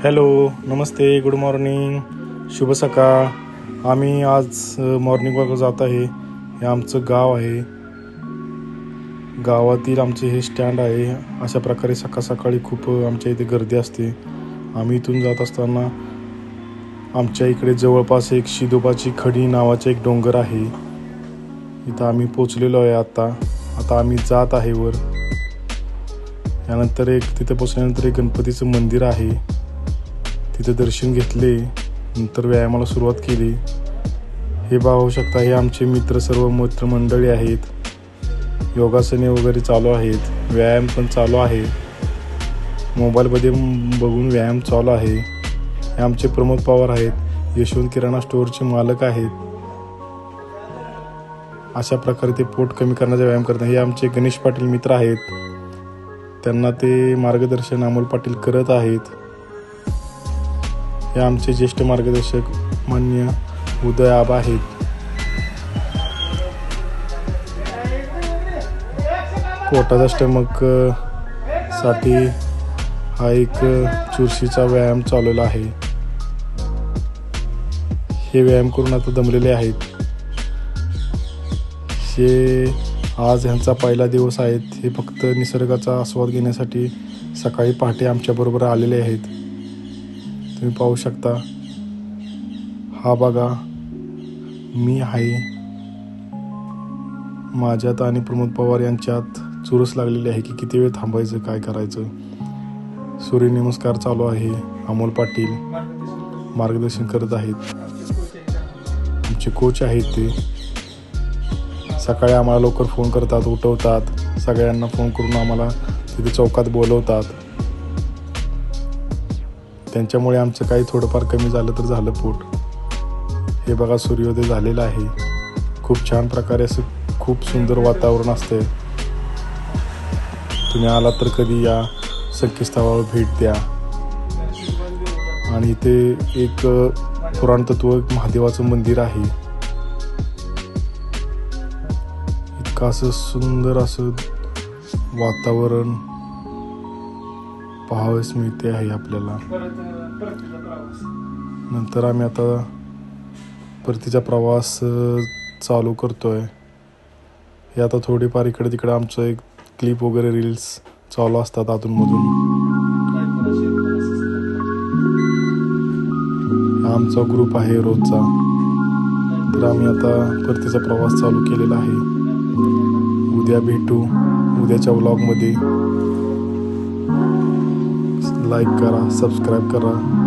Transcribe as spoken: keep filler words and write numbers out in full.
Hello, नमस्ते, good morning, शुभ सकाळ. आम्ही आज मॉर्निंग वॉक जात आहे. हे आमचं गाव आहे. गावातील आमचे हे स्टँड आहे. अशा प्रकारे सकाळ सकाळी खूप आमच्या इथे गर्दी असते. आम्ही इथून जात असताना आमच्या इकडे जवळपास एक शिदोबाची खडी नावाचे एक डोंगर आहे. इथं आम्ही पोचलेलो आहे. आता आता आम्ही जात आहे वर. यानंतर एक तिथे पोचल्यानंतर एक गणपतीचं मंदिर आहे. तिथे दर्शन घेतले. नंतर व्यायामाला सुरुवात केली. हे पाहू शकता, हे आमचे मित्र सर्व मित्रमंडळी आहेत. योगासने वगैरे चालू आहेत. व्यायाम पण चालू आहे. मोबाईलमध्ये बघून व्यायाम चालू आहे. हे आमचे प्रमोद पवार आहेत. यशवंत किराणा स्टोअरचे मालक आहेत. अशा प्रकारे ते पोट कमी करण्याचा व्यायाम करतात. हे आमचे गणेश पाटील मित्र आहेत. त्यांना ते मार्गदर्शन अमोल पाटील करत आहेत. हे आमचे ज्येष्ठ मार्गदर्शक मान्य उदय आबा आहेत. पोटाच्या स्टमक साठी हा एक चुरशीचा व्यायाम चालवला आहे. हे व्यायाम करून आता दमलेले आहेत. हे आज ह्यांचा पहिला दिवस आहेत. हे फक्त निसर्गाचा आस्वाद घेण्यासाठी सकाळी पहाटे आमच्याबरोबर आलेले आहेत. तुम्ही पाहू शकता. हा बघा, मी आहे. माझ्यात आणि प्रमोद पवार यांच्यात चुरस लागलेली आहे की किती वेळ थांबायचं, काय करायचं. सूर्यनमस्कार चालू आहे. अमोल पाटील मार्गदर्शन करत आहेत. आमचे कोच आहेत. ते सकाळी आम्हाला लवकर फोन करतात, उठवतात. सगळ्यांना फोन करून आम्हाला तिथे चौकात बोलवतात. त्यांच्यामुळे आमचं काही थोडंफार कमी झालं तर झालं पोट. हे बघा, सूर्योदय झालेला आहे. खूप छान प्रकारे असं खूप सुंदर वातावरण असते. तुम्ही आलात तर कधी या संकेतस्थळावर भेट द्या. आणि इथे एक पुराणतत्व महादेवाचं मंदिर आहे. इतकं असं सुंदर असं वातावरण पाहावयास मिळते आहे आपल्याला. नंतर आम्ही आता परतीचा प्रवास चालू करतोय. हे आता थोडीफार इकडे तिकडे आमचं एक क्लिप वगैरे रील्स चालू असतात आतूनमधून. आमचा ग्रुप आहे रोजचा. तर आम्ही आता परतीचा प्रवास चालू केलेला आहे. उद्या भेटू उद्याच्या व्लॉगमध्ये. लाईक करा, सबस्क्राईब करा.